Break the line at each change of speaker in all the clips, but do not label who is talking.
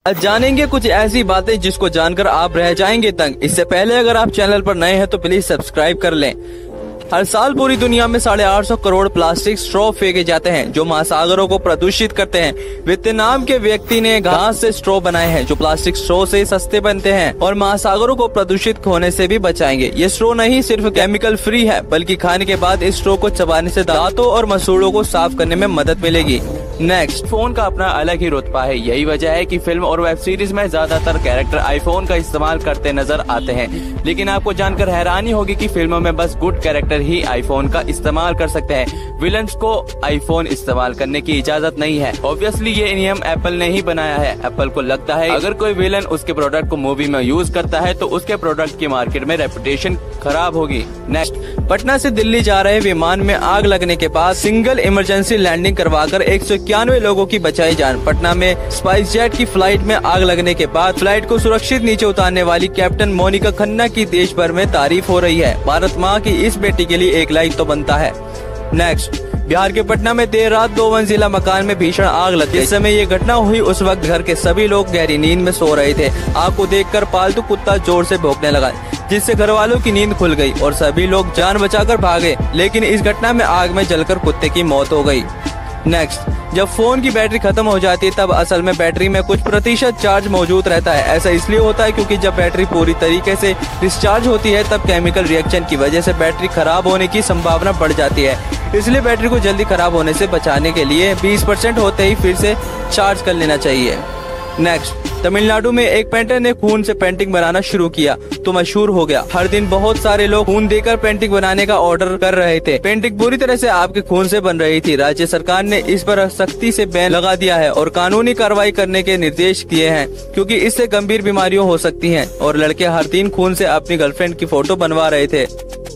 आज जानेंगे कुछ ऐसी बातें जिसको जानकर आप रह जाएंगे तंग। इससे पहले अगर आप चैनल पर नए हैं तो प्लीज सब्सक्राइब कर लें। हर साल पूरी दुनिया में 850 करोड़ प्लास्टिक स्ट्रॉ फेंके जाते हैं जो महासागरों को प्रदूषित करते हैं। वियतनाम के व्यक्ति ने घास से स्ट्रॉ बनाए हैं जो प्लास्टिक स्ट्रॉ से सस्ते बनते हैं और महासागरों को प्रदूषित होने से भी बचाएंगे। ये स्ट्रॉ नहीं सिर्फ केमिकल फ्री है बल्कि खाने के बाद इस स्ट्रॉ को चबाने से दांतों और मसूड़ों को साफ करने में मदद मिलेगी। नेक्स्ट, फोन का अपना अलग ही रुतबा है। यही वजह है कि फिल्म और वेब सीरीज में ज्यादातर कैरेक्टर आईफोन का इस्तेमाल करते नजर आते हैं। लेकिन आपको जानकर हैरानी होगी कि फिल्मों में बस गुड कैरेक्टर ही आईफोन का इस्तेमाल कर सकते हैं। विलन्स को आईफोन इस्तेमाल करने की इजाजत नहीं है। ऑब्वियसली ये नियम एप्पल ने ही बनाया है। एप्पल को लगता है अगर कोई विलन उसके प्रोडक्ट को मूवी में यूज करता है तो उसके प्रोडक्ट की मार्केट में रेपुटेशन खराब होगी। नेक्स्ट, पटना से दिल्ली जा रहे विमान में आग लगने के बाद सिंगल इमरजेंसी लैंडिंग करवाकर 191 लोगों की बचाई जान। पटना में स्पाइस जेट की फ्लाइट में आग लगने के बाद फ्लाइट को सुरक्षित नीचे उतारने वाली कैप्टन मोनिका खन्ना की देश भर में तारीफ हो रही है। भारत माँ की इस बेटी के लिए एक लाइक तो बनता है। नेक्स्ट, बिहार के पटना में देर रात 2 मंजिला मकान में भीषण आग लग गई। इस समय ये घटना हुई उस वक्त घर के सभी लोग गहरी नींद में सो रहे थे। आग को देखकर पालतू कुत्ता जोर से भौंकने लगा जिससे घर वालों की नींद खुल गई और सभी लोग जान बचाकर भागे। लेकिन इस घटना में आग में जलकर कुत्ते की मौत हो गई। नेक्स्ट, जब फोन की बैटरी खत्म हो जाती है तब असल में बैटरी में कुछ प्रतिशत चार्ज मौजूद रहता है। ऐसा इसलिए होता है क्योंकि जब बैटरी पूरी तरीके से डिस्चार्ज होती है तब केमिकल रिएक्शन की वजह से बैटरी खराब होने की संभावना बढ़ जाती है। इसलिए बैटरी को जल्दी खराब होने से बचाने के लिए 20% होते ही फिर से चार्ज कर लेना चाहिए। नेक्स्ट, तमिलनाडु में एक पेंटर ने खून से पेंटिंग बनाना शुरू किया तो मशहूर हो गया। हर दिन बहुत सारे लोग खून देकर पेंटिंग बनाने का ऑर्डर कर रहे थे। पेंटिंग पूरी तरह से आपके खून से बन रही थी। राज्य सरकार ने इस पर सख्ती से बैन लगा दिया है और कानूनी कार्रवाई करने के निर्देश दिए हैं क्योंकि इससे गंभीर बीमारियां हो सकती हैं। और लड़के हर दिन खून से अपनी गर्लफ्रेंड की फोटो बनवा रहे थे।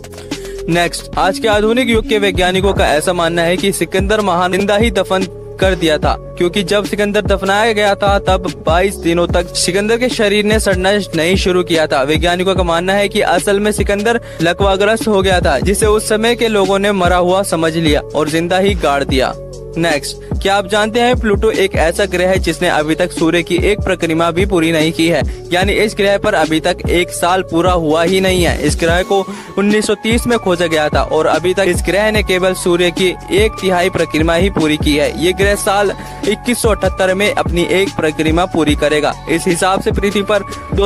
नेक्स्ट, आज के आधुनिक युग के वैज्ञानिकों का ऐसा मानना है कि सिकंदर महान जिंदा ही दफन कर दिया था क्योंकि जब सिकंदर दफनाया गया था तब 22 दिनों तक सिकंदर के शरीर ने सड़ना नहीं शुरू किया था। वैज्ञानिकों का मानना है कि असल में सिकंदर लकवाग्रस्त हो गया था जिसे उस समय के लोगों ने मरा हुआ समझ लिया और जिंदा ही गाड़ दिया। नेक्स्ट, क्या आप जानते हैं प्लूटो एक ऐसा ग्रह है जिसने अभी तक सूर्य की एक परिक्रमा भी पूरी नहीं की है। यानी इस ग्रह पर अभी तक 1 साल पूरा हुआ ही नहीं है। इस ग्रह को 1930 में खोजा गया था और अभी तक इस ग्रह ने केवल सूर्य की 1/3 परिक्रमा ही पूरी की है। ये ग्रह साल 2178 में अपनी एक परिक्रमा पूरी करेगा। इस हिसाब से पृथ्वी पर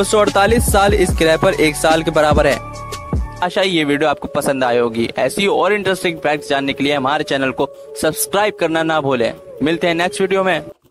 248 साल इस ग्रह पर 1 साल के बराबर है। आशा ये वीडियो आपको पसंद आई होगी। ऐसी और इंटरेस्टिंग फैक्ट्स जानने के लिए हमारे चैनल को सब्सक्राइब करना ना भूलें। मिलते हैं नेक्स्ट वीडियो में।